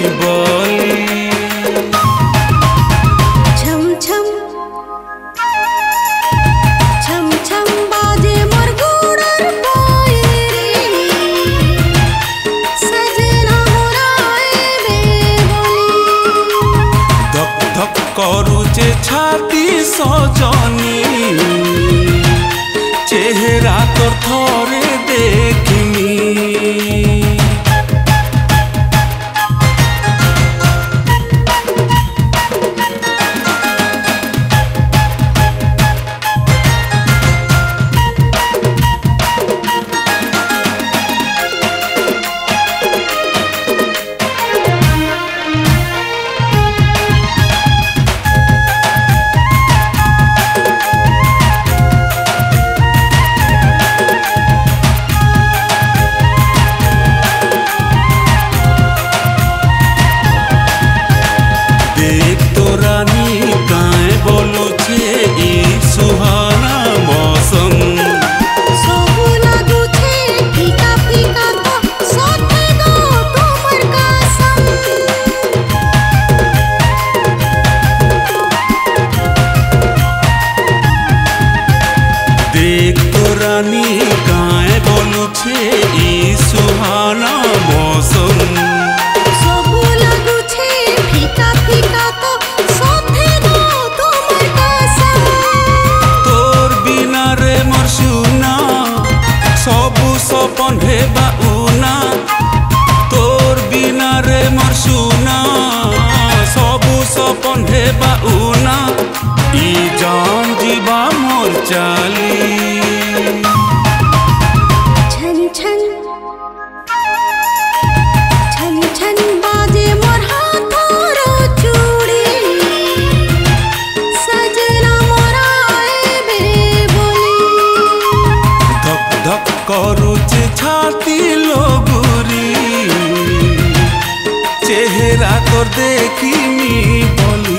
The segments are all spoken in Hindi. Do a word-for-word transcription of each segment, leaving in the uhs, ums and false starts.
बोली छम छम छम छम बाजे मोर गुड़र कोयरी सजना मोरा आए बोली धक धक करुचे छाती सजनी चेहरा तोर थोरे देखनी देख तो रानी गाए बोलू छे ई सुहाना मौसम सबू लागू छे फीका फीका तो साथे दो तुमर कसम तोर बिना रे मोर सुना सबू सपन हेबा उना तोर बिना रे मोर सुना सबू सपन हेबा उना ई जान जीवा मोर चाली छन छन छन छन बाजे मोर हाथोर चूड़ी सजना मोरा आए बोली धक धक करुचे छाती लोगुरी चेहरा तोर देखिनी बोली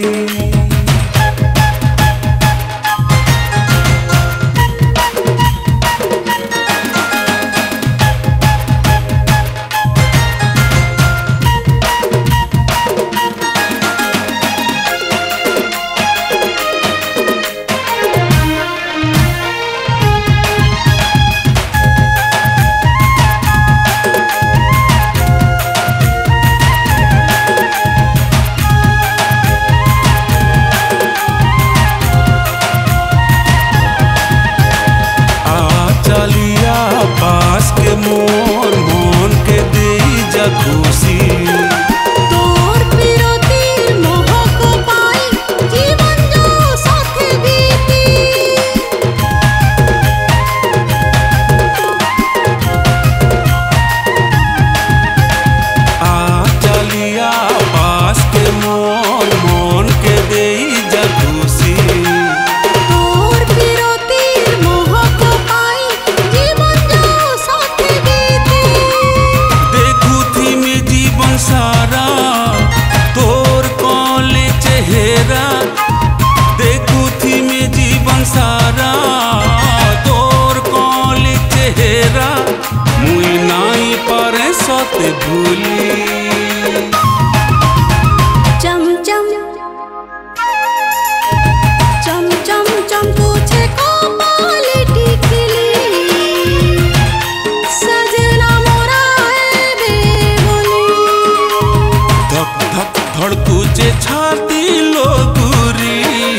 पास के मोर मोन के दे जा खुशी तोर प्रियति मोह को पाई जीवन जो साथ बीती आ चलिया पास के मोर मोन के दे जा खुशी तोर प्रियति मोह को पाई जीवन जो साथ बीती देखू थी में जीवन सारा तोर कौले चेहरा देखू थी में जीवन सारा तोर कौले चेहरा मुई नाई पारे सते भूली चम चम चम चम चमकू छे कपाल टिकली सजना मोरा आए बोली धक धक धड़कूचे छाती लोगुरी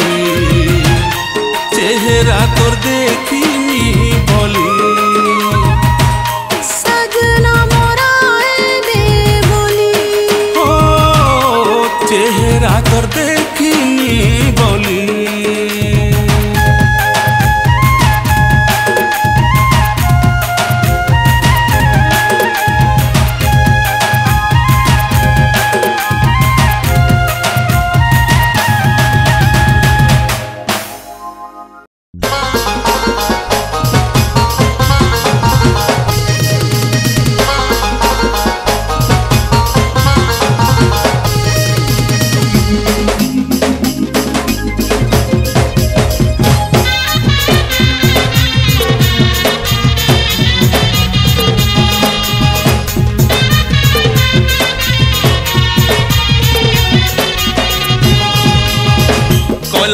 चेहरा तोर देखिनी बोली सजना मोरा आए बोली ओ चेहरा तोर देखिनी बोली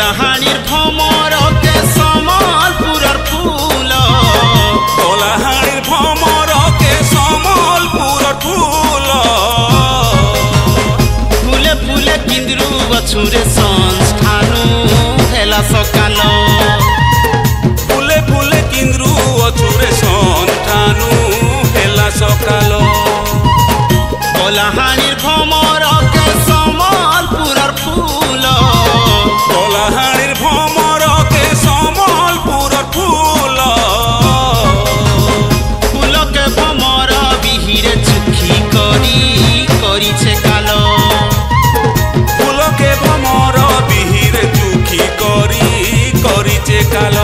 कलाहाणीर भ्रमर के समलपुरर फूल कलाहाणीर भ्रमर के समलपुरर फूल फूले फूले किंद्रु बछुरे संस्थानु हेला सकाल फूले फूले किंद्रु अछुरे संस्थानु हेला सकाल कलाहाणीर भ्रमर के समलपुरर फूल कलाहाणीर भ्रमर के समलपुरर फूल फूल के भ्रमर बिहिरे चुखी करी करिछे कालो फूल के भ्रमर बिहिरे चुखी करी करिछे कालो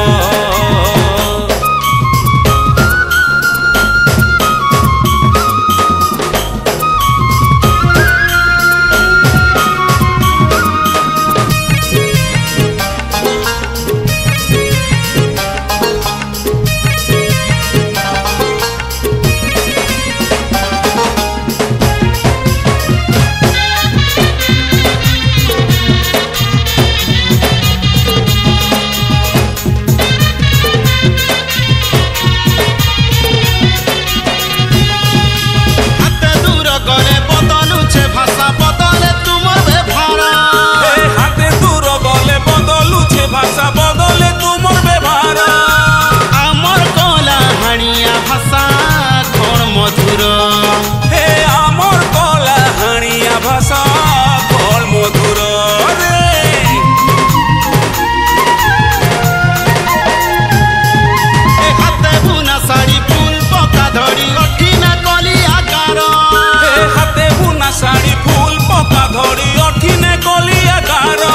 भाषा बदले तुमर व्यवहार आमर कलाहाणिया भाषा कोण मधुर हे आमर कलाहाणिया भाषा कोण मधुर रे ए हाथे बुना साड़ी फूल पका धड़ी अठिना कलिया गार हे हाथे बुना साड़ी फूल पका धड़ी अठिने कलिया गार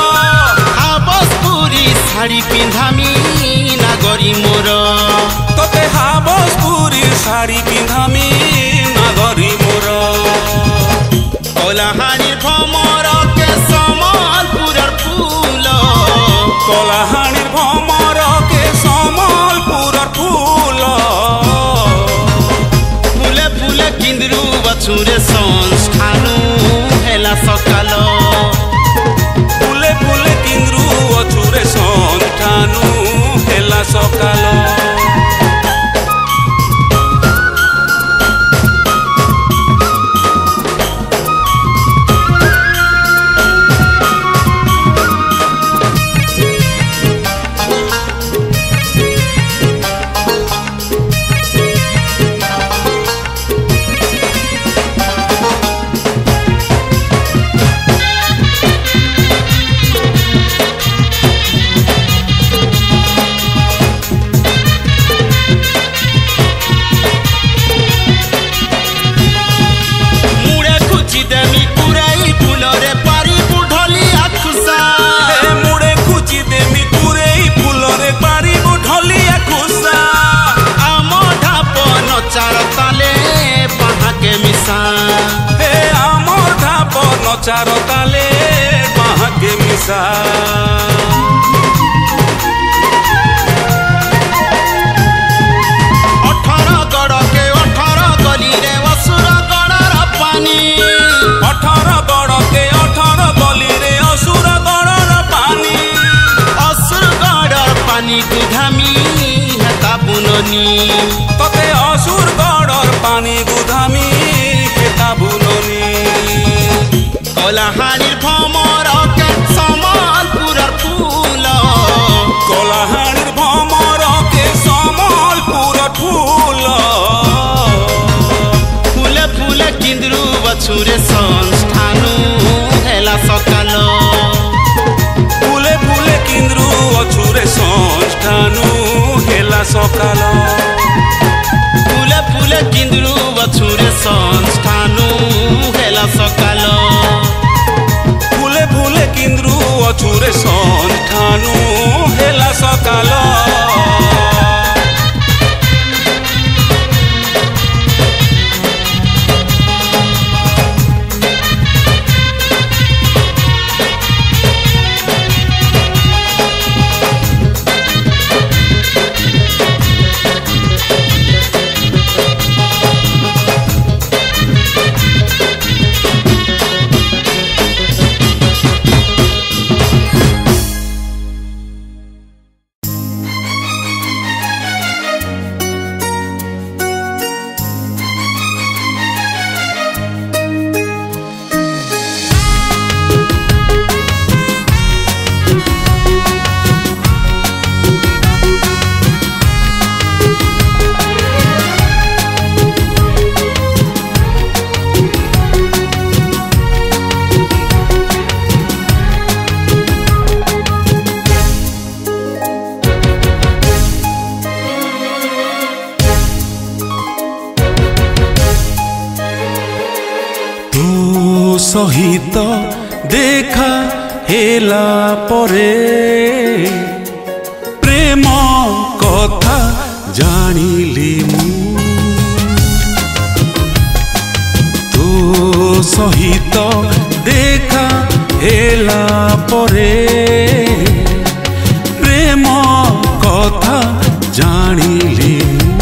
শাড়ি পিন্ধামি নাগরি মোর তোতে হাবসপুরি শাড়ি পিন্ধামি নাগরি মোর কলাহাণীর ভ্রমর কে সমলপুরর ফুল কলাহাণীর ভ্রমর কে সমলপুরর ফুল ফুলে ফুলে কিন্দ্রু বছুরে সংস্থানু হেলা সকাল फूले फूले किंद्रु अछुरे संस्थानु हेला सकाल हे आमर ढाप नचार ताले बाहाके मिसा अठारह गड़ के अठारह गली रे असुर गड़र पानी अठारह गड़ के अठारह गली रे असुर गड़र पानी असुर गड़र पानी गुधामी हेता बुननी तते असुर गड़र पानी गुधामी कलाहाणीर भ्रमर के समलपुरर फूल कलाहाणीर भ्रमर के समलपुरर फूल फूले फूले किंद्रु बछुरे संस्थानु हेला सकाल फूले फूले किंद्रु अछुरे संस्थानु हेला सकाल फूले फूले किंद्रु बछुरे संस्थानु हेला सकाल फूले फूले किंद्रु अछुरे संस्थानु हेला सकाल सहित देखा हेला परे प्रेम कथा जानिली मु तो सहित देखा हेला परे प्रेम कथा जानिली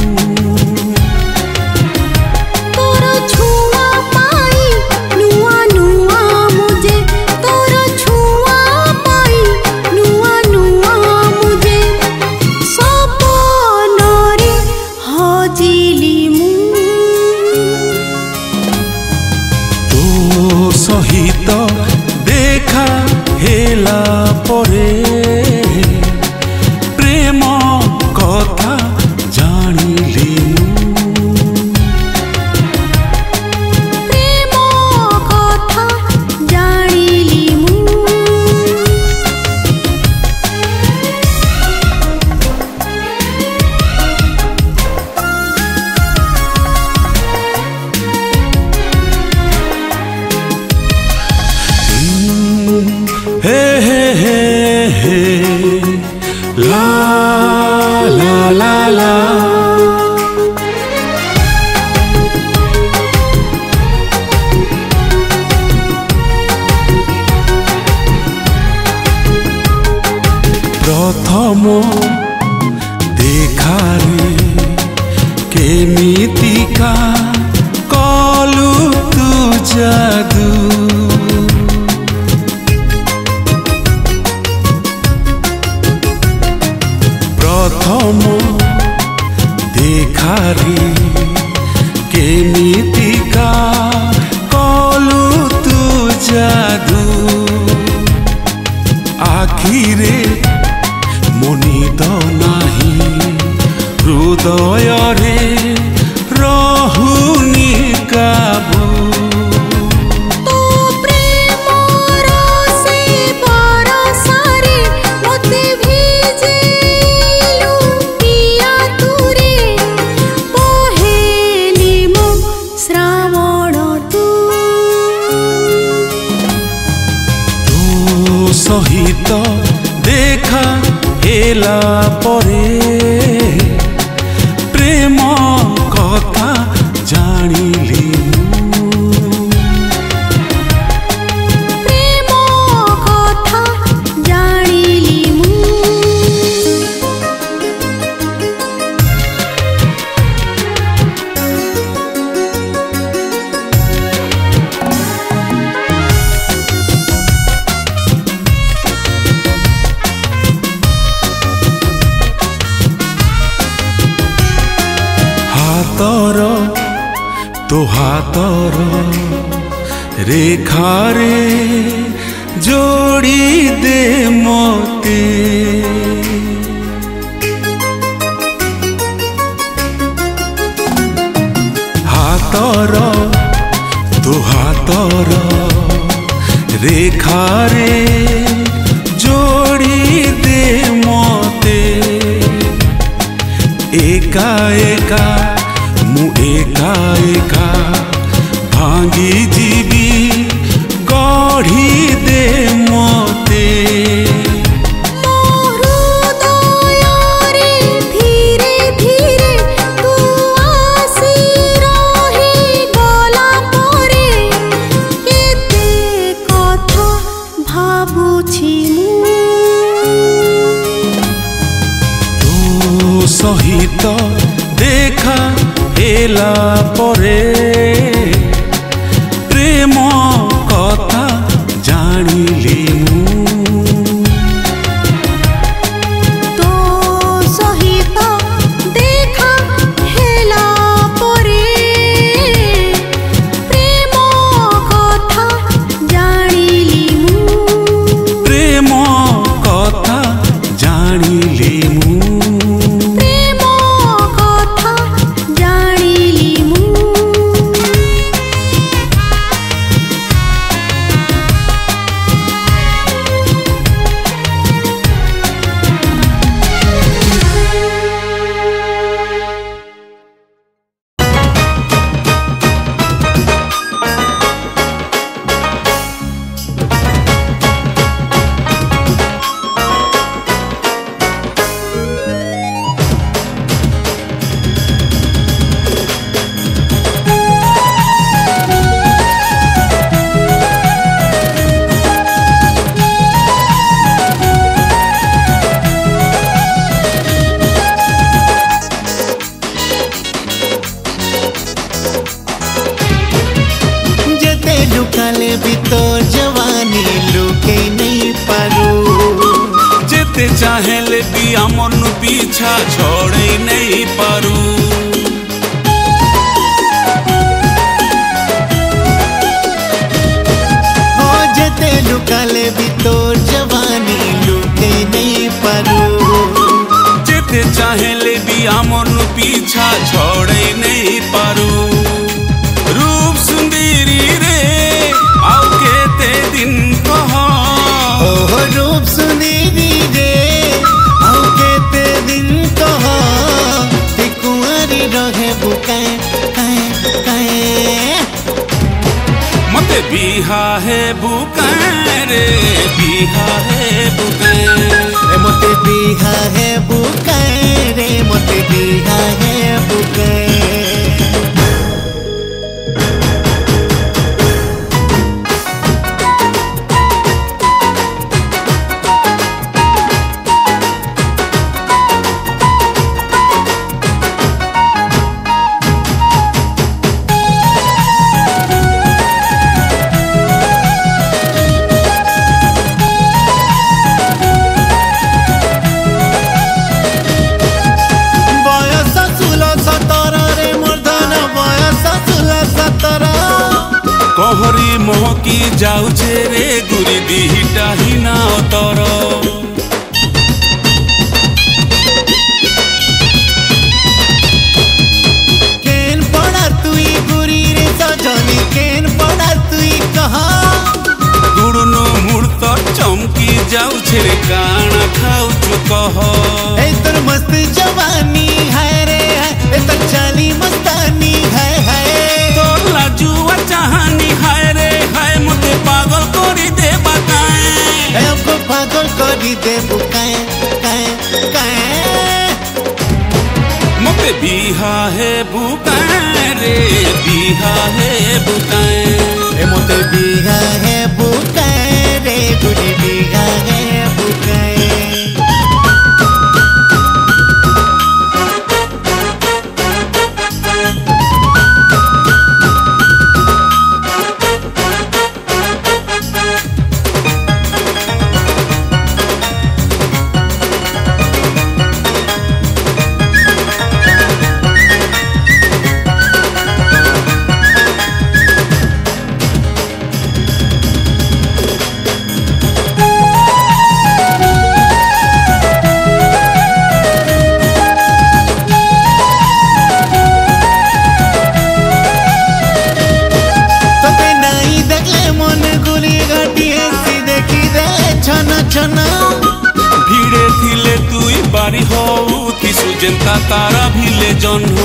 सहित देखा हेला परे प्रेम कथा जानिली प्रेम कथा जानिली हे हे हे हे ला ला ला ला प्रथम देखारे केमितिका कलु तू जादू प्रथम देखारे केमितिका कलु तू जादू आखिरे मनिद नाही हृदय रे रहुनी काबू सहित देखा हेला परे प्रेम कथा जानिली प्रेम कथा जानिली हातर तो हातर रेखारे जोड़ी दे मोते हातर तो हातर रेखारे जोड़ी दे मोते एका एका मु एका एका भांगी जीवी गढ़ी दे मोते धीरे धीरे तू आसी रही गला परे केते कथा भाबुछि तो सहित देखा हेला परे प्रेम कथा जानिली तो सहित देखा हेला परे प्रेम कथा जानिली प्रेम कथा जानिली प्रेम कथा जानिली चाहेले बिया मन पीछा छोड़े नहीं पारू हो जते लुकाले भी तोर जवानी लुके नहीं पारू जेते चाहेले बिया मन पीछा छोड़े नहीं पारू रूप सुंदरी रे आओ केते दिन कह ओ रूप सुंदरी रे आओ केते दिन कह ते कुंवारी रहे बुकाए काए काए मते बिहा है बुकाए रे बिहा है बुकाए ए मते बिहा है बुकाए रे मते बिहा है बुकाए कहरी महकी जाउछे रे गुरी दिहिटा हिना तर केन पड़ा तुई गुरी रे सजनी केन पड़ा तुई कहा गुड़नो मुहूर्त चमकी जाउछे रे काना खाउछु कह ए तोर मस्त जवानी है रे ए तोर चाली मस्तानी है है तोर लाजुआ चाहनी हाय रे हाय मते पागल करी दे बताए ए हमको पागल करी दे बुकाए काए काए मते बिहा है बुकाए रे बिहा है बुकाए ए मोते बिहा है बुकाए रे गुरी बिहा है बुकाए ভিড়ে থিলে তুই বাড়ি হও থিসু যেন্তা তারা ভিলে জন্ম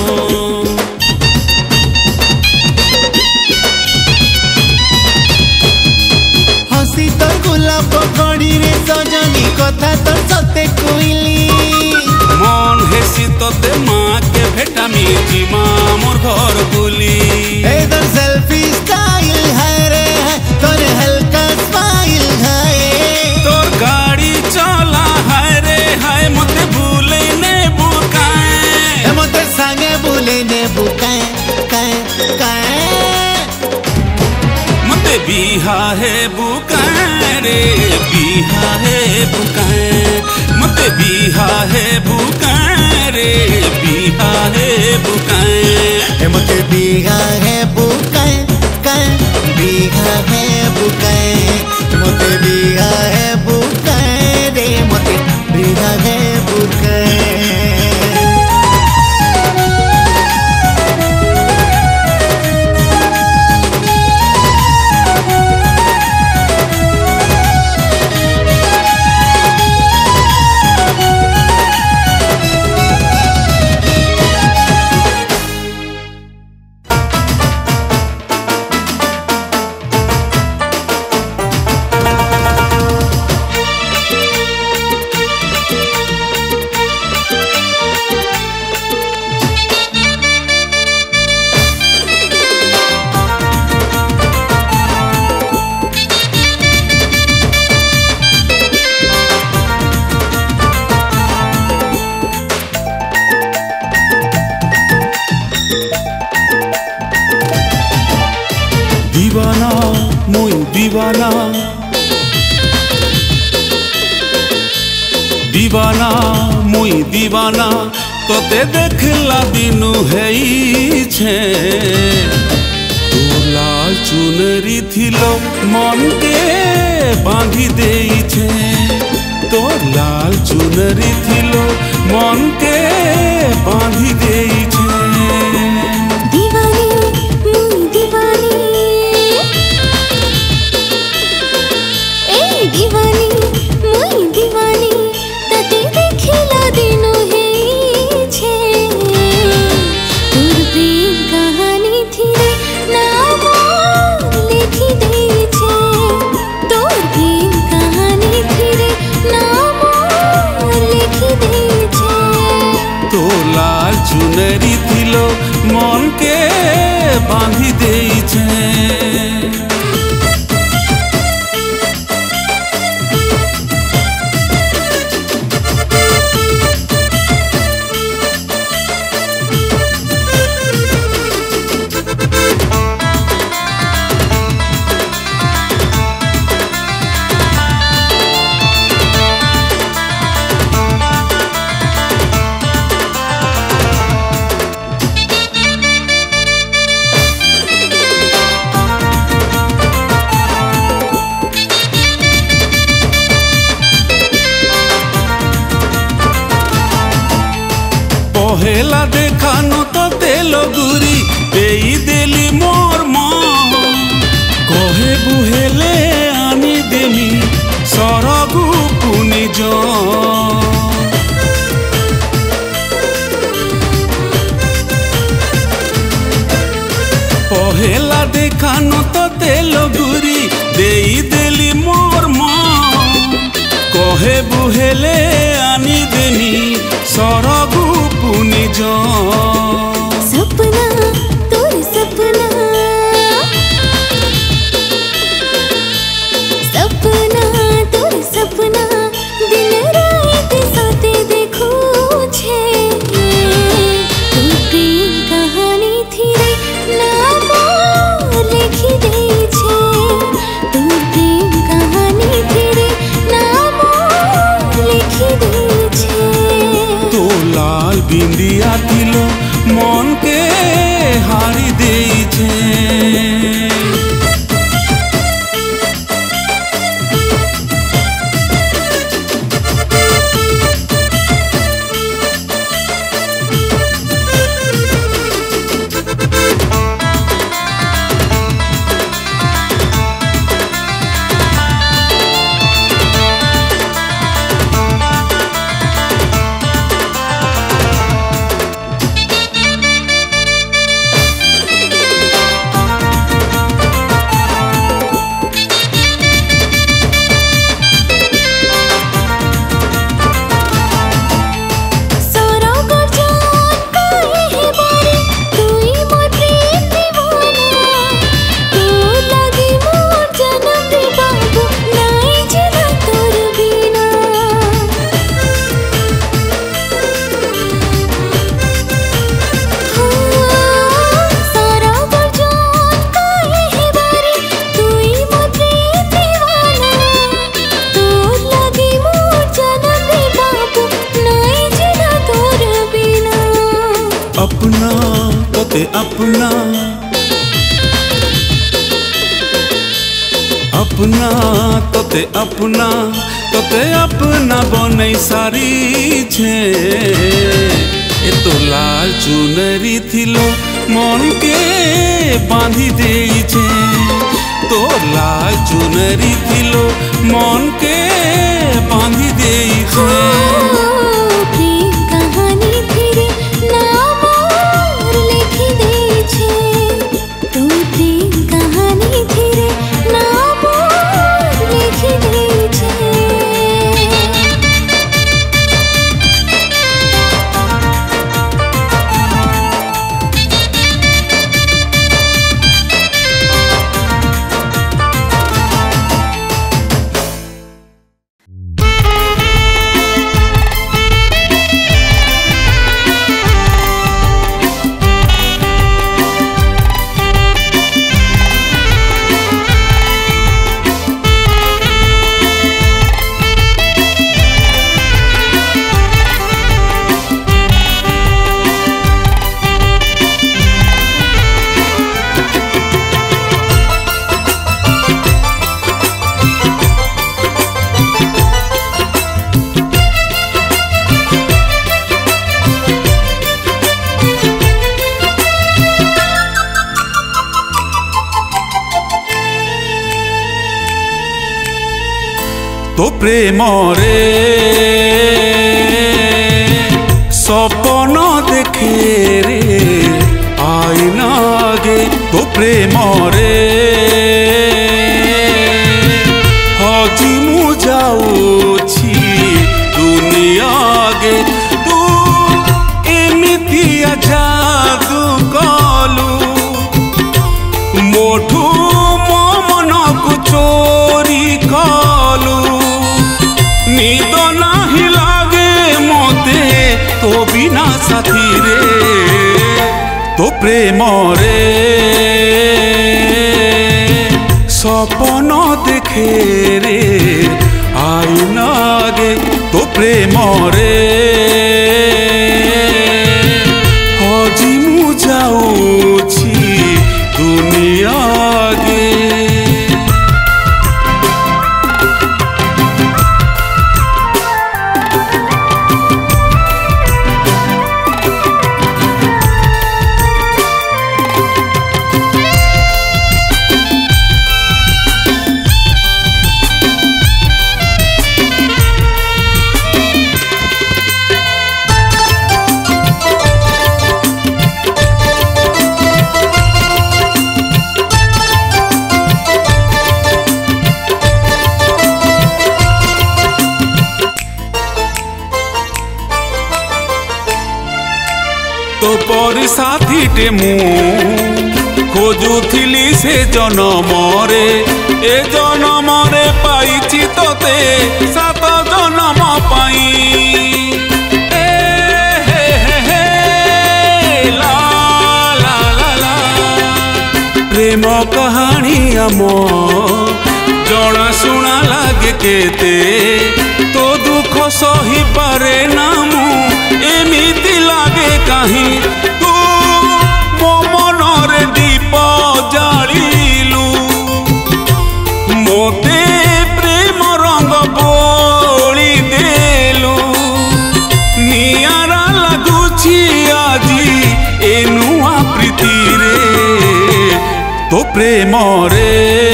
हसी तोर गुलाब कड़ी रे सजनी कथा तोर सते कोइली মন হেসি তোতে মাকে ভেটামি জিমা মোর ঘর গুলি ए तोर सेल्फी स्टाइल है रे तोर हल्का स्माइल है তোর গাড়ি চলা হায় রে হায় মতে ভুলে নে বুকায় ए मोते संगे बोले ने बुकाए काए काए मते बिहा है बुकाए रे बिहा है बुकाए मते बिहा है बुकाए रे बिहा है बुकाए ए मोते बिहा है बुकाए काए बिहा है बुकाए मोते बिहा है बुकाए रे मोते बिहा है बुकाए দিবানা মই দিবানা दीवाना मुई दीवाना तोते देखला दिनु हेइछे तोर लाल चुनरी थिलो मन के बांधी देइछे तोर लाल चुनरी थिलो मन के बांधी देइछे दीवानी मुई दीवानी ए दीवानी मुई दीवानी तते देखला दिनो हेइछे तोर प्रेम कहानी थी रे नाम लिखी देइछे तोर प्रेम कहानी थी रे नाम लिखी देइछे तो लाल चुनरी थिलो मन के बांधी देइछे पहेला देखानो तो तेलो गुरी देई देली मोर मन कहे बुहेले आनी देमी सरगु पुनि पहेला देखानो तो तेलो गुरी देई देली मोर मन कहे बुहेले आनी देमी सरगु पुनि सपना तोर सपना सपना तोर सपना दिन रात सोते देखो छे तोर प्रेम कहानी थी रे नाम लिखी देइछे तोर प्रेम कहानी थी रे नाम लिखी देइछे तो लाल बिंदिया थिलो मन के हारी देइछे अपना तोते अपना अपना तोते अपना तोते अपना बनई सारी छे ए तो लाल चुनरी थिलो मन के बांधी देइछे तो लाल चुनरी थिलो मन के बांधी देइछे प्रेम कहानी थी रे नाम लिखी देइछे तोर प्रेम कहानी थी रे नाम लिखी देइछे तो प्रेम रे सपन देखे रे आईना आगे तो प्रेम रे हजी मु जाऊछी दुनिया आगे तू एमितिया जादू कलू मोठू मो मन को चोरी कलू निद नाही लागे मते तो बिना साथी रे तो प्रेम रे सपन देखे रे आईना आगे तो प्रेम रे हजी मु जाऊछी दुनिया आगे तो पर साथी टे मु खोजुथिली से जन्म रे ए जन्म रे पाइछि तोते सात जन्म पाई ए हे हे हे ला ला ला ला प्रेम कहानी आम जना शुणा लागे केते तो दुख सही पारे ना मु एमिति लागे कहीं तू मो मनरे दीप जालिलु मोते प्रेम रंग बोली देलु नियारा लगुछि आजी ए नुआ प्रीति रे तो प्रेम रे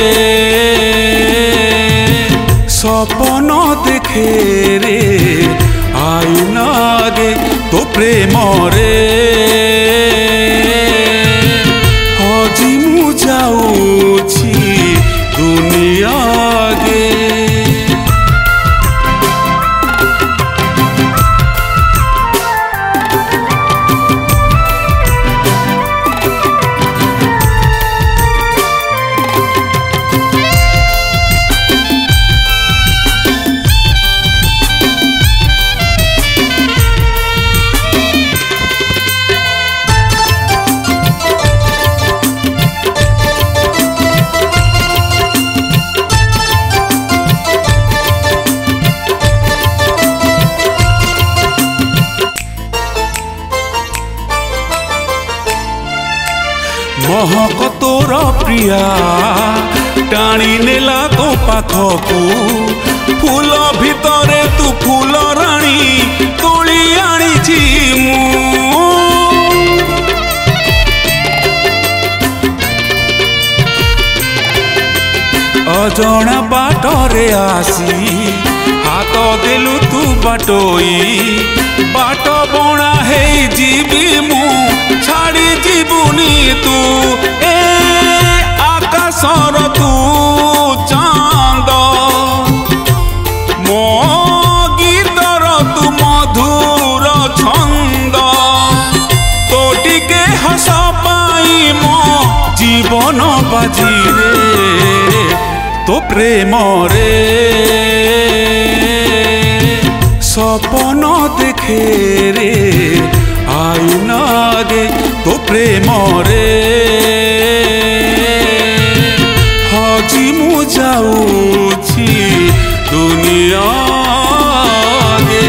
सपन देखे रे आईना आगे तो प्रेम रे हजी मु जाऊछी दुनिया आगे महक तोर प्रिया टाणी नेला तो पाखकू फूल भितरे तू फूल राणी तोली आनीछि मु अजणा बाटरे आसी हाथ देलु तू बाटोई बाट बणा हे जीवी मु छाड़ी जीवुनी तू ए आकाशर तू चांद मो गीतर तू मधुर छंद तो टिके हस पाई मो जीवन बाजी रे तो प्रेम रे सपन देखे रे आईना आगे तो प्रेम रे हजी मु जाऊछी दुनिया आगे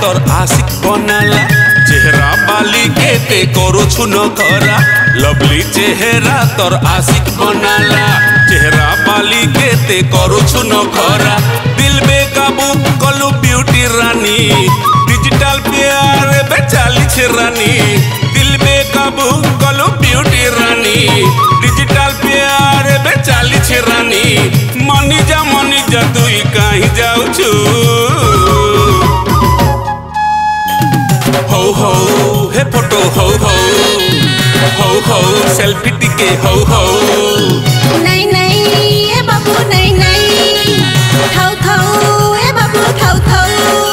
तोर आशिक बनाला चेहरा बाली के ते करू छुन खरा लवली चेहरा तोर आशिक बनाला चेहरा बाली के ते करू छुन खरा दिल बेकाबू कलू ब्यूटी रानी डिजिटल प्यार बेचाली छे रानी दिल बेकाबू कलू ब्यूटी रानी डिजिटल प्यार बेचाली छे रानी मनी जा मनी जा तुई कहीं जाऊ छु हो हो हे फोटो हो हो हो हो सेल्फी टिके हो हो नहीं नहीं ए बाबू नहीं नहीं थाऊ थाऊ ए बाबू थाऊ थाऊ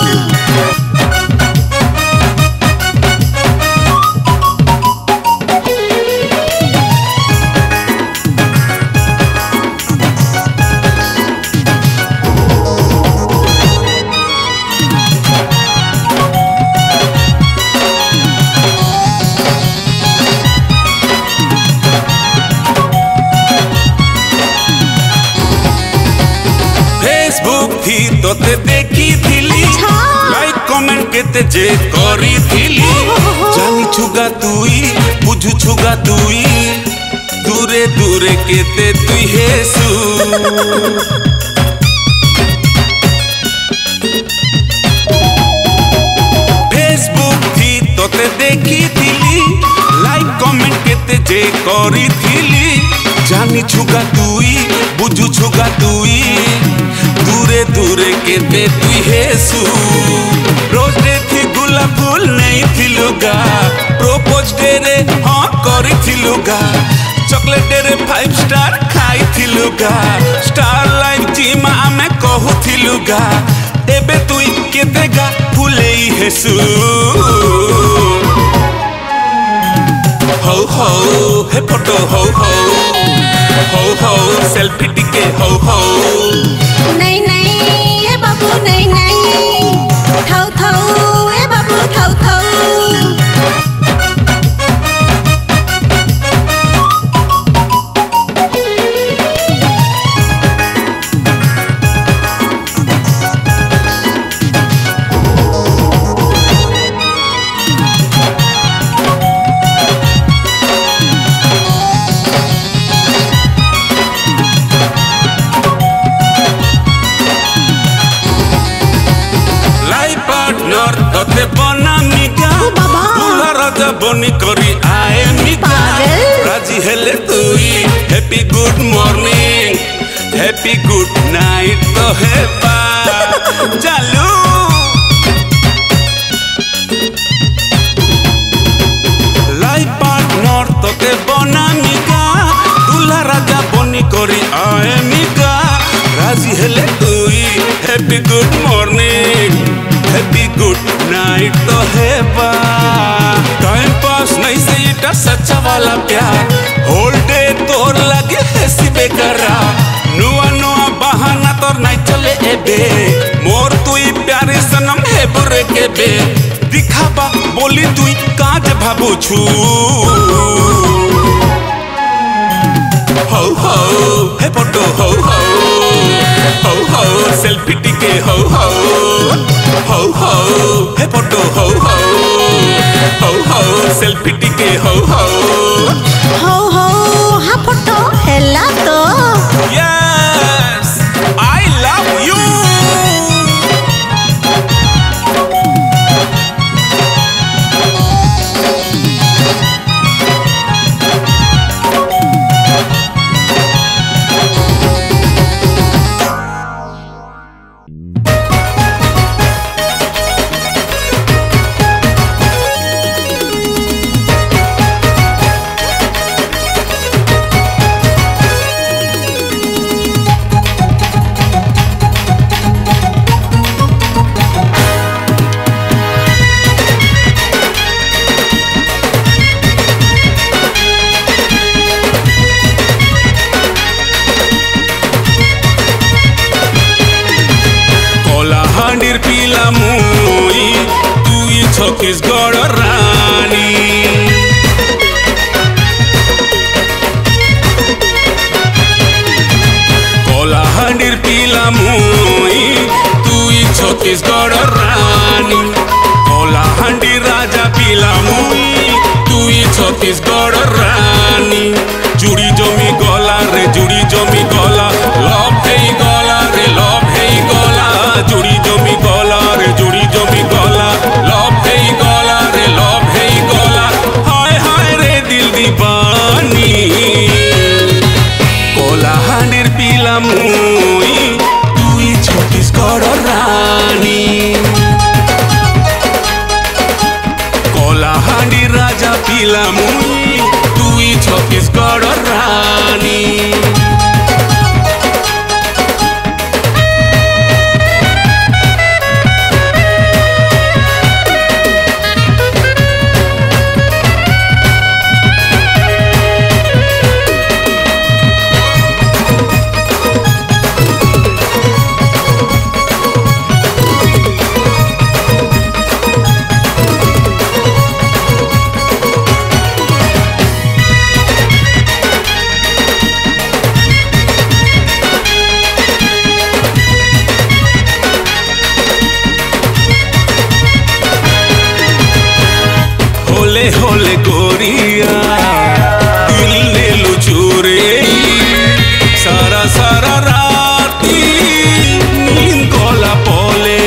तोते देखी थिली लाइक कमेंट केते जे करी थिली जानी छुगा तुई बुझु छुगा तुई दूरे दूरे केते तुई हेसु फेसबुक थी तोते देखी थिली लाइक कमेंट केते जे करी थिली जानी छुगा तुई बुझु छुगा तुई दूरे दूरे केते तुई हेसु रोज डे थी गुलाब फूल नहीं थिलुगा प्रोपोज डे रे हाँ करी थिलुगा चॉकलेट डे रे फाइव स्टार खाई थिलुगा स्टार लाइफ जीमा आमे कहू थिलुगा एबे तुई केतेगा फूले ही हेसु हो हो हे फोटो हो हो हो हो सेल्फी टिके हो हो नहीं नहीं ए बाबू नहीं नहीं थाऊ थाऊ ए बाबू थाऊ थाऊ तोते बना मिगा दूल्हा राजा बनी करी आए मिगा राजी हेले तुई happy good morning happy good night तो हेबा चालू लाइफ पार्टनर तोते बना मिगा दूल्हा राजा बनी करी आए मिगा राजी हेले तुई happy good morning happy good night तो हेबा टाइम पास नहीं से इटा सच्चा वाला प्यार होल डे तोर लगे हैसी बेकरा नुआ नुआ बहाना तोर नहीं चले एबे मोर तुई प्यारे सनम है बुरे के बे दिखाबा बोली तुई काज भाबू छु हो हो हे फोटो हो हो हो हो सेल्फी टिके हो हो हो हो हे फोटो हो हो हो हो सेल्फी टिके हो हो हो हो हा फोटो हेला तो yes I love you Chhattisgarh रानी कलाहांडीर पिला मुई तुई छत्तीसगढ़ रानी। पिला मुई तुई छत्तीसगढ़ रानी जुड़ी जमी गला रे जुड़ी जमी गला लव हेई गला रे लव हेई गला जुड़ी जमी गला रे जुड़ी जमी गला लव हेई गला रे लव हेई गला हाय हाय रे दिल दीवानी कलाहांडिर पिला मुई तुई छत्तीसगढ़ रानी कलाहांडिर राजा पिला मुई तुई छत्तीसगढ़ रानी होले होले गोरिया दिल ने लुचुरे सारा सारा राती नींद गला पोले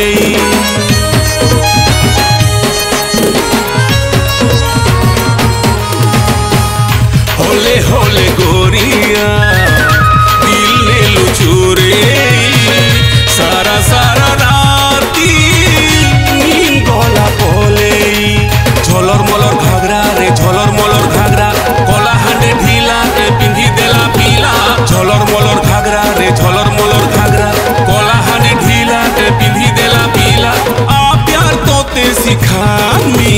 होले होले गोरिया दिल ने लुचुरे सारा सारा राती नींद गला पोले झलर मलर घाघरा रे झलर मलर घाघरा कलाहांडे ढीला रे पिंधी देला पीला झलर मलर घाघरा रे झलर मलर घाघरा कलाहांडे ढीला रे पिंधी देला पीला आ प्यार तोते सिखामी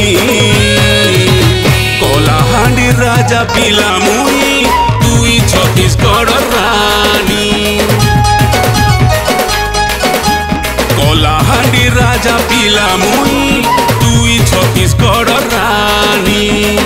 कलाहांडी राजा पिला मुई तुई छत्तीसगढ़ रानी कलाहांडी राजा पिला मुई तुई छत्तीसगढ़ रानी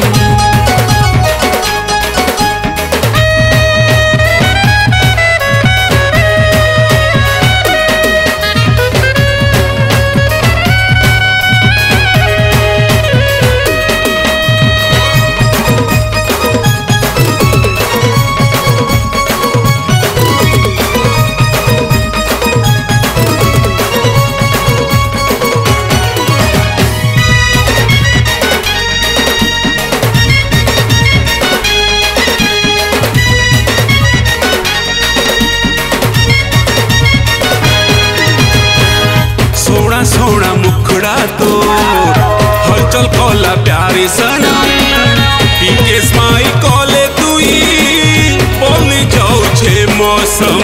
सोना सोना मुखड़ा तो हलचल कोला प्यारी सनम पीके स्माइल कोले तुई बोली जाऊ छे मौसम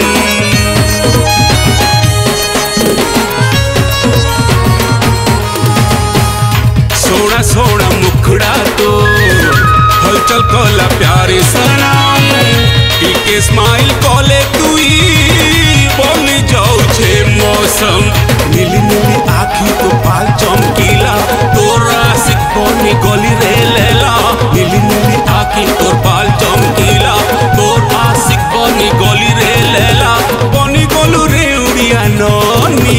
सोना सोना मुखड़ा तो हलचल कोला प्यारी सनम पीके स्माइल कोले तुई बोली जाऊ छे मौसम नीली नीली आँखी तो पाल चमकीला तोरा सिक्कोनी गली रे लेला नीली नीली आँखी तो पाल चमकीला तोरा सिक्कोनी गली रे लेला बनी गलु रे उड़िया ननी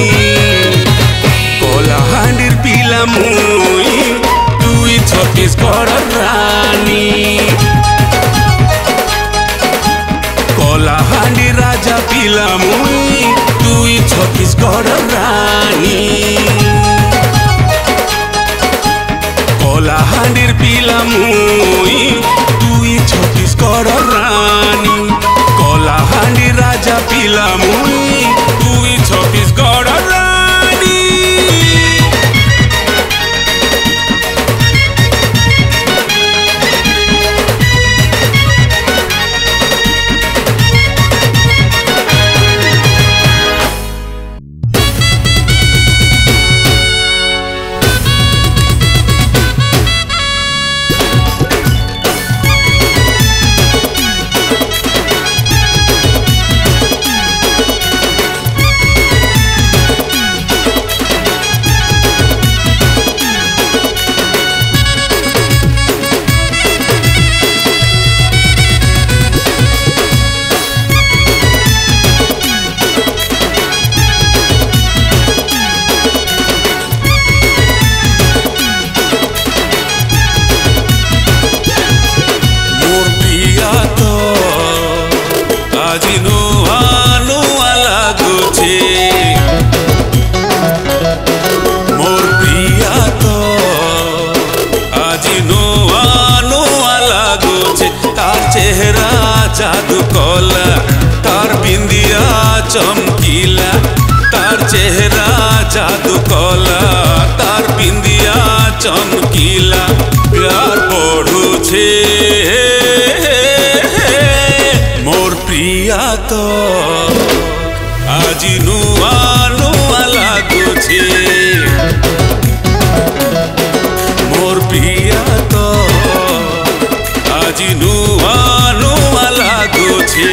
कलाहांडिर पिला मुई तुई छत्तीसगढ़ रानी कलाहांडी राजा पिला मुई तुई छत्तीसगढ़ रानी कलाहांडिर पिला मुई तुई छत्तीसगढ़ रानी कलाहांडी राजा पिला मुई तुई छत्तीसगढ़ रानी चमकीला तार चेहरा जादू कला तार बिंदिया चमकीला प्यार बढ़ू छे मोर प्रिया तो आज नुआ नुआ लागू छे मोर प्रिया तो आज नुआ नुआ लागू छे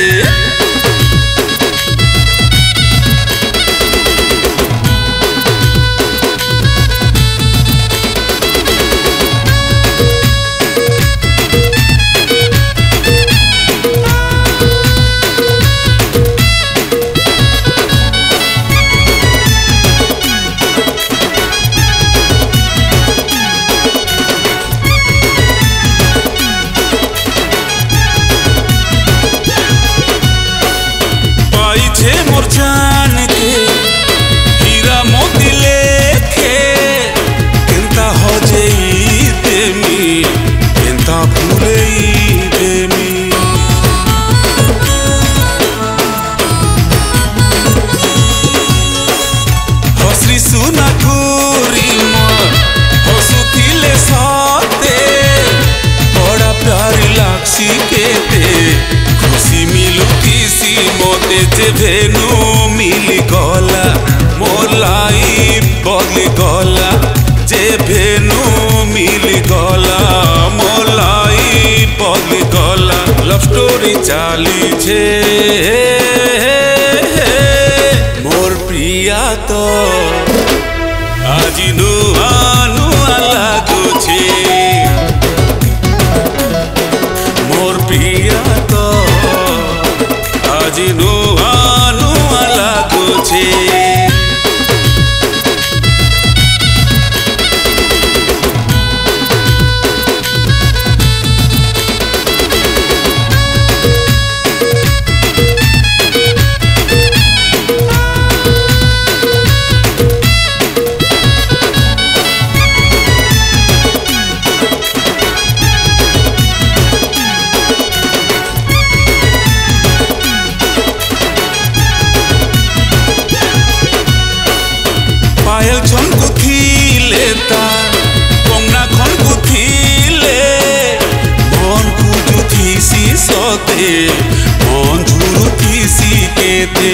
मोर जान के हीरा मोती लेखे केंता हो जेई देमी केंता भूलेई देमी हसरी सुना कुरी मोर हसुथिले साथे बड़ा प्यारी लागसी केते खुशी मिलुतीसी मोते जे भेनु मिली गला मोर लाइफ बदली गला जे भेनु मिली गला मोर लाइफ बदली गला लव स्टोरी चाली छे मोर प्रिया तो आज नुआ नुआ लागू छे मोर प्रिया तो आज नुआ नुआ लागू छे पायल छन गुथिले तार कंगना खन गुथिले मन कुजुथिसी सते मन झुरुथिसी केते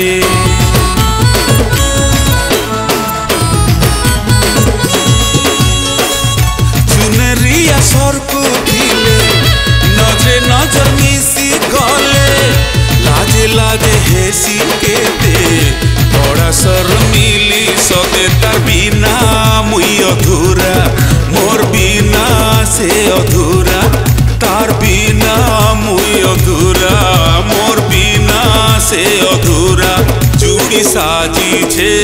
चुनरिया सर कुथिले नजरे नजर मिसी गले लाजे लाजे हेसी केते बड़ा शर्मिली सते तार बिना मुई अधूरा मोर बिना से अधूरा तार बिना मुई अधूरा मोर बिना से अधूरा चूड़ी साजी छे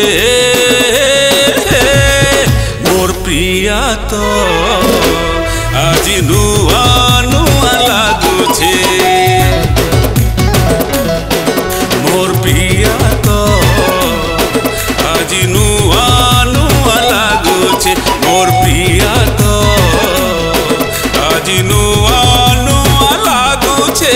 मोर प्रिया तो आज नुआ नुआ लागू छे मोर प्रिया तो आज नुआ नुआ लागू छे मोर प्रिया तो आज नुआ नुआ लागू छे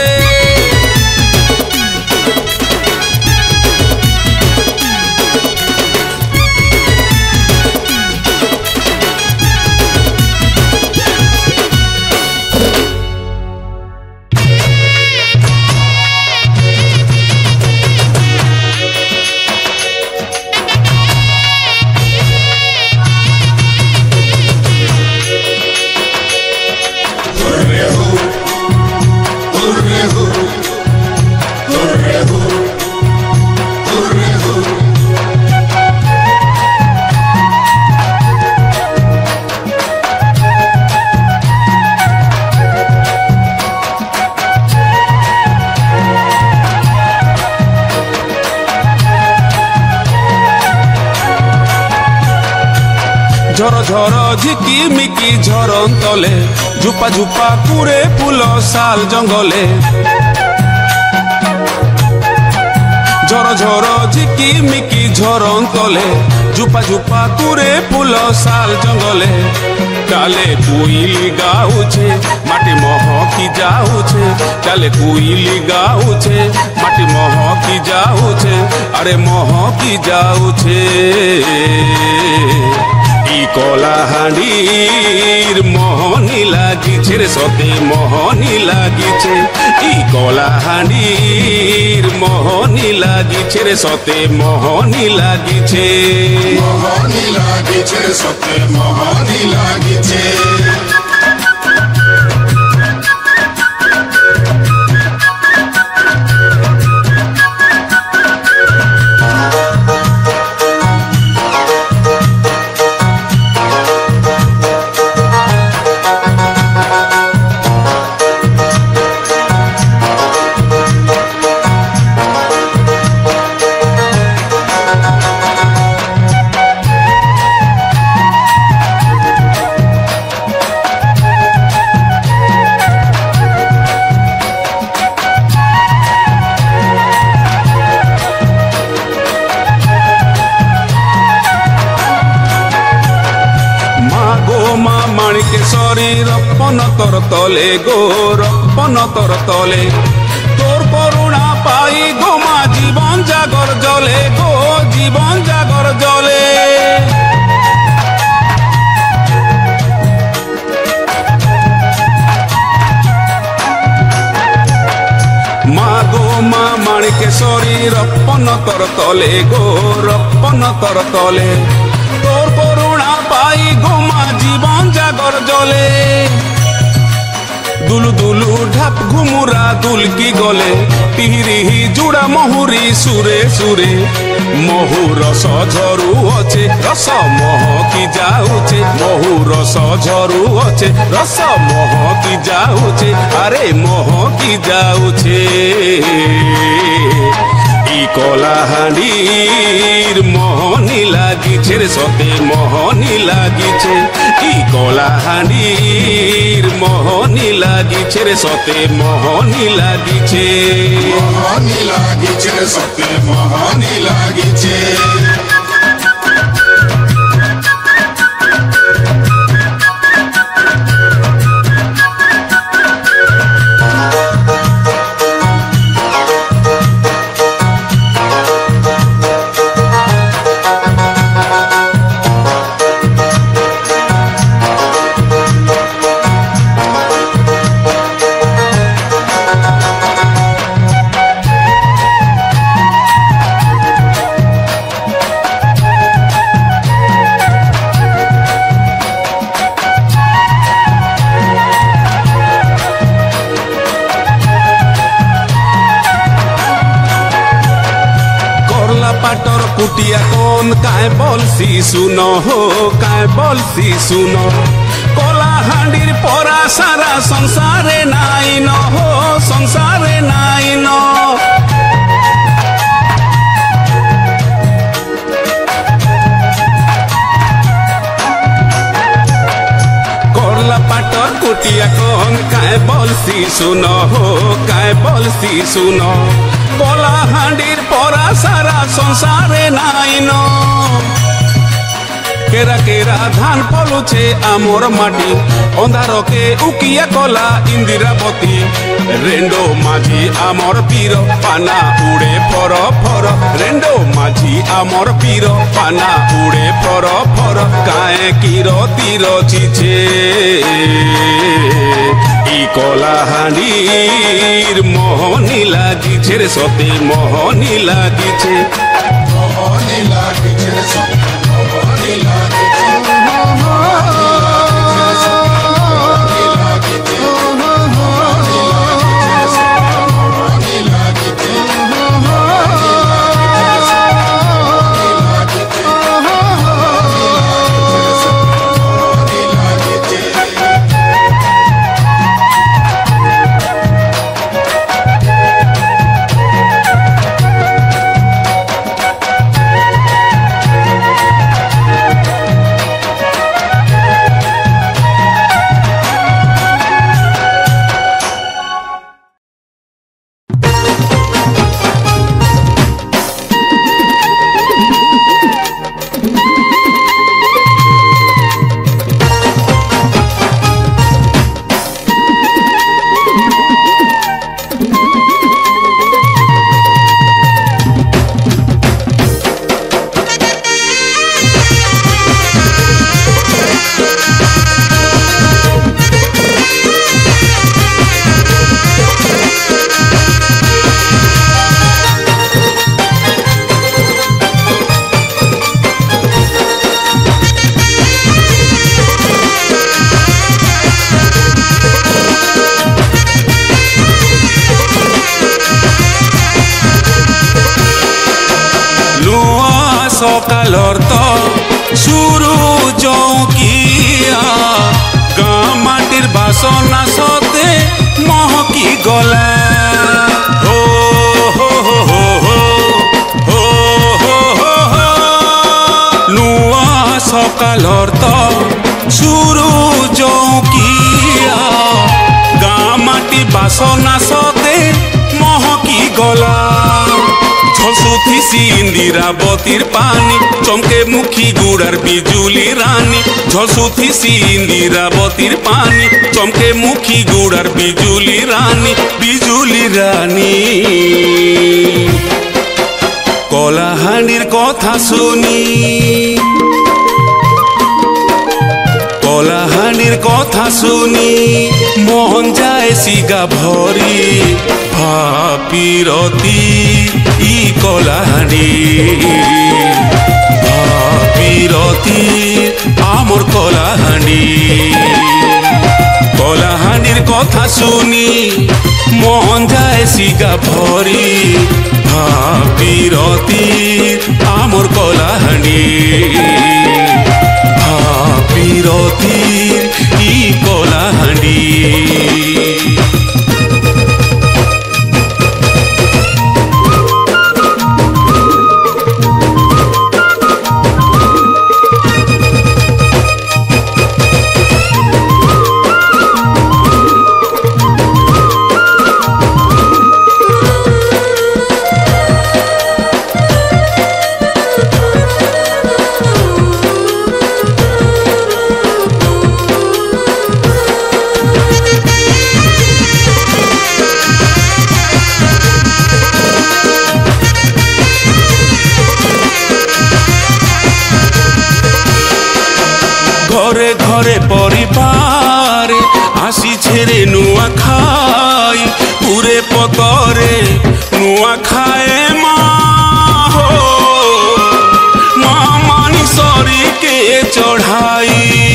झर झर झिकी मिकी झरन तले झुपा झुपा कुरे फूल साल जंगले झर झर झिकी मिकी झरन तले ঝুপা ঝুপা তুরে ফুল শাল জঙ্গলে কালে কুইলি গাউছে মাটি মহকি যাউছে কালে কুইলি গাউছে মাটি মহকি যাউছে আরে মহকি যাউছে ই কলাহান্ডির মোহনী লাগিছে রে সতে মোহনী লাগিছে ই কলাহান্ডির মোহনী লাগিছে রে সতে মোহনী লাগিছে মোহনী লাগিছে সতে মোহনী লাগিছে রপ্পন তর তলে গো রপ্পন তর তলে তোর করুণা পাই গো মা জীবন জাগর জলে গো জীবন জাগর জলে মা গো মা মাণিকেশ্বরী রপ্পন তর তলে গো রপ্পন তর তলে তোর করুণা পাই গো মা জীবন জাগর জলে দুলু দুলু ঢাপ ঘুমুরা দুলকি গলে পিহিরিহি জুড়া মহুরি সুরে সুরে মহু রস ঝরু অছে রস মহকি যাউছে মহু রস ঝরু অছে রস মহকি যাউছে আরে মহকি যাউছে ই কলাহান্ডির মোহনী লাগিছে রে সতে মোহনী লাগিছে ই কলাহান্ডির মোহনী লাগিছে রে সতে মোহনী লাগিছে মোহনী লাগিছে সতে মোহনী লাগিছে পাটর কুটিয়া কোন কায় বলছি শুন হো কায় বলছি শুন কলাহান্ডির পরা সারা সংসারে নাই ন হো সংসারে নাই ন করলা পাটর কুটিয়া কোন কায় বলছি শুন হো কায় বলছি শুন কলাহান্ডির পরা সারা সংসারে নাই ন কেরা কেরা ধান ফলুছে আমর মাটি অন্ধারকে উকিয়া কলা ইন্দিরাবতী রেন্ডো মাঝি আমর পীর পানা উড়ে ফর ফর রেন্ডো মাঝি আমর পীর পানা উড়ে ফর ফর কায়ে কির তীর চিছে ই কলাহান্ডির মোহনী লাগিছে রে সতে মোহনী লাগিছে মোহনী লাগিছে সতে মোহনী লাগিছে সকালর তো শুরু জৌকিয়া গাঁ মাটির বাসনা সতে মহকি গলা হো হো হো হো হো হো হো হো নুয়া সকালর তো শুরু জৌকিয়া গাঁ মাটি বাসনা সতে মহকি গলা ঝলসুথিসি ইন্দিরাবতীর পানি চমকে মুখী গুড়ার বিজুলি রানী ঝলসুথিসি ইন্দিরাবতীর পানি চমকে মুখী গুড়ার বিজুলি রানী বিজুলি রানী কলাহান্ডির কথা শুনি কলাহান্ডির কথা শুনি মন যায় সিগা ভরি ভাপিরতি ই কলাহান্ডি ভাপিরতি আমর কলাহান্ডি কলাহান্ডির কথা শুনি মন যায় সিগা ভরি ভাপিরতি আমর কলাহান্ডি ভাপিরতির ই কলাহান্ডি ঘরে ঘরে পরিবার আসি ছেড়ে নুয়া খাই পুরে পতরে নুয়া খায় মা হো মা মানি সরিকে চড়াই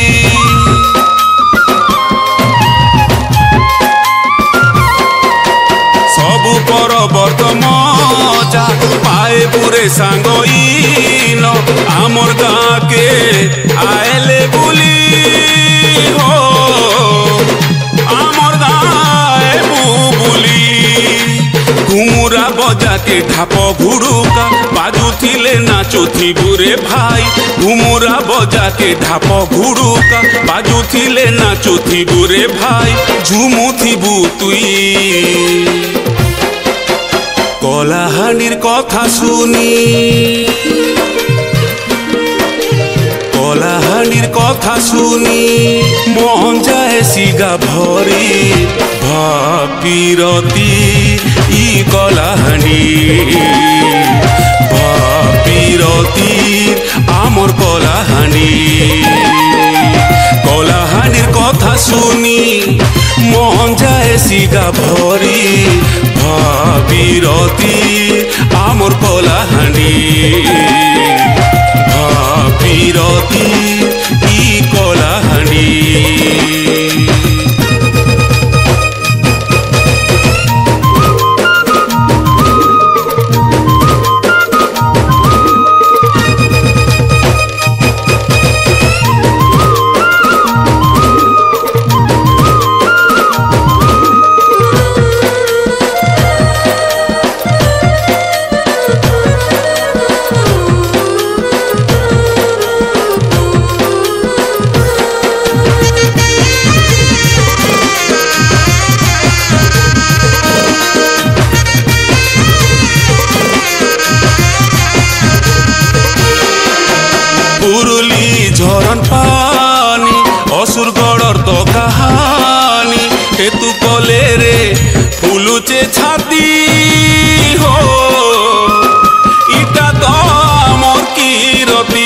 সবু পরবর্ত মজা পায়ে পুরে সাঙ্গ ইন আমর গাঁকে আইলে বুলি হো আমর গায়ে বুলি ঘুমুরা বজাকে ঢাপ ঘুড়ুকা বাজুথিলে নাচুথিবু রে ভাই ঘুমুরা বজাকে ঢাপ ঘুড়ুকা বাজুথিলে নাচুথিবু রে ভাই ঝুমুথিবু তুই কলাহান্ডির কথা শুনি কলাহান্ডির কথা শুনি মন যায় সিগা ভরি ভাপিরতি ই কলাহান্ডি ভাপিরতির আমর কলাহান্ডি কলাহান্ডির কথা শুনি মন যায় সিগা ভরি ভাপিরতি আমর কলাহান্ডি ভাপিরতি ই কলাহান্ডি পুরুলি ঝরণ পানি অসুরগড়র তো কাহানি হেতু কলে রে ফুলুচে ছাতি হো ইটা তো আমর কিরতি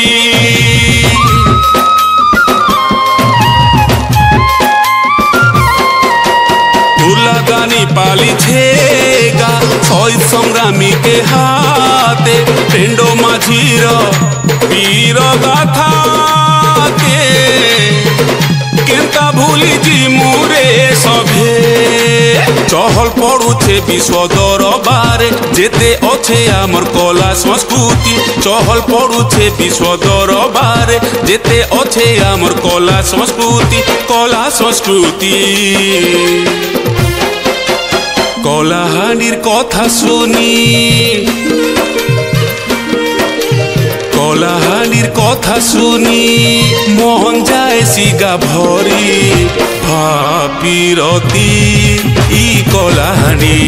তুলাগানি পালিছেগা শহীদ সংগ্রামীকে হাতে পেন্ড মাঝির বীর গাথাকে केंता भूली जी मुरे सभे चहल पड़ुछे विश्व दरबारे जेते अच्छे आमर कला संस्कृति चहल पड़ुछे विश्व दरबारे जेते अच्छे आमर कला संस्कृति कला संस्कृति कलाहांडीर कथा शुनी कलाहांडीर कथा शुनी मन जाए सिगा भरी भापीरती ई कलाहांडी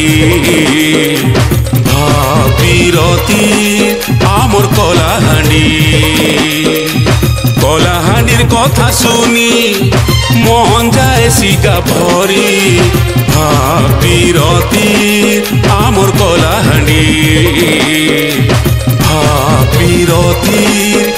भापीरती आमर कलाहांडी कलाहांडीर कथा शुनी मन जाए सिगा भरी भापीरती आमर कलाहांडी भापीरती